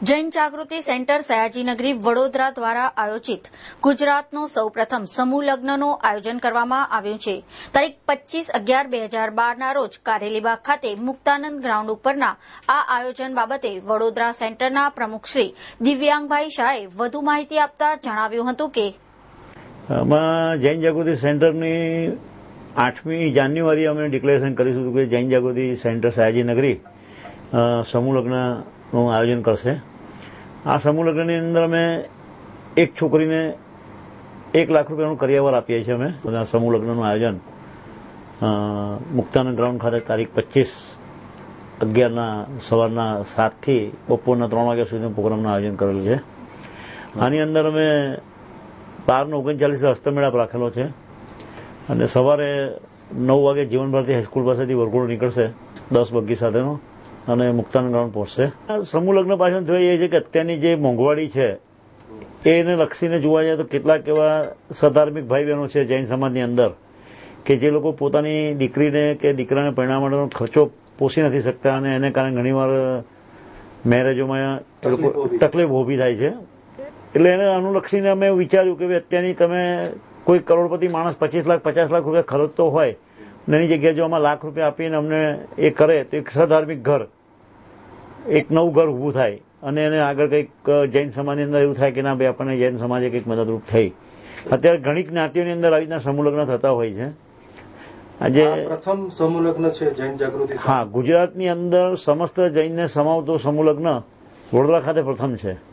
Jain Jagruti centre Sayajinagari Vadodara દ્વારા આયોજિત ગુજરાતનો સૌપ્રથમ સમૂહ લગ્નનું આયોજન કરવામાં આવ્યું છે. તારીખ 25/11/2012ના રોજ કારેલીબાગ ખાતે મુક્તાનંદ ગ્રાઉન્ડ ઉપરના આ આયોજન બાબતે વડોદરા સેન્ટરના પ્રમુખ શ્રી દિવ્યાંગભાઈ શાહે વધુ માહિતી આપતા જણાવ્યું હતું કે જૈન જાગૃતિ સેન્ટરની 8મી જાન્યુઆરી અમે ડિક્લેરેશન કરીશું કે જૈન જાગૃતિ સેન્ટર સયાજીનગરી સમૂહ લગ્નનું આયોજન કરશે. આ સમૂહ લગ્નની અંદર અમે એક છોકરીને 1 લાખ રૂપિયાનું કરિયાવર આપીએ છીએ. અમે સમૂહ લગ્નનું આયોજન મુક્તાનંદ ગ્રાઉન્ડ ખાતે તારીખ 25/11ના સવારના 7 થી બપોરના 3 વાગ્યા સુધીનો પ્રોગ્રામનું આયોજન કરેલું છે. આની અંદર અમે 12:39 હસ્તમેળાપ રાખેલો છે અને સવારે 9 વાગે જીવન ભારતી હાઈસ્કૂલ પાસેથી વરઘોડો નીકળશે 10 બગ્ગી સાથેનો અને મુક્તાનંદ ગ્રાઉન્ડ પહોંચશે. સમૂહ લગ્ન પાછળ જોઈએ એ છે કે અત્યારની જે મોંઘવારી છે એને લક્ષીને જોવા જાય તો કેટલાક એવા સધાર્મિક ભાઈ બહેનો છે જૈન સમાજની અંદર કે જે લોકો પોતાની દીકરીને કે દીકરાને પરિણામ માટેનો ખર્ચો પોષી નથી શકતા અને એને કારણે ઘણીવાર મેરેજોમાં તકલીફ ઊભી થાય છે. એટલે એને અનુલક્ષીને અમે વિચાર્યું કે અત્યારની તમે કોઈ કરોડપતિ માણસ 25 લાખ 50 લાખ રૂપિયા ખર્ચતો હોય એની જગ્યાએ જો આમાં લાખ રૂપિયા આપીને અમને એ કરે તો એક સધાર્મિક ઘર, એક નવું ઘર ઊભું થાય અને એને આગળ કંઈક જૈન સમાજની અંદર એવું થાય કે ના ભાઈ આપણને જૈન સમાજે કંઈક મદદરૂપ થઈ. અત્યારે ઘણી જ્ઞાતિઓની અંદર આવી રીતના સમૂહ લગ્ન થતા હોય છે. આજે પ્રથમ સમૂહ લગ્ન છે જૈન જાગૃતિ. હા, ગુજરાતની અંદર સમસ્ત જૈનને સમાવતો સમૂહ લગ્ન વડોદરા ખાતે પ્રથમ છે.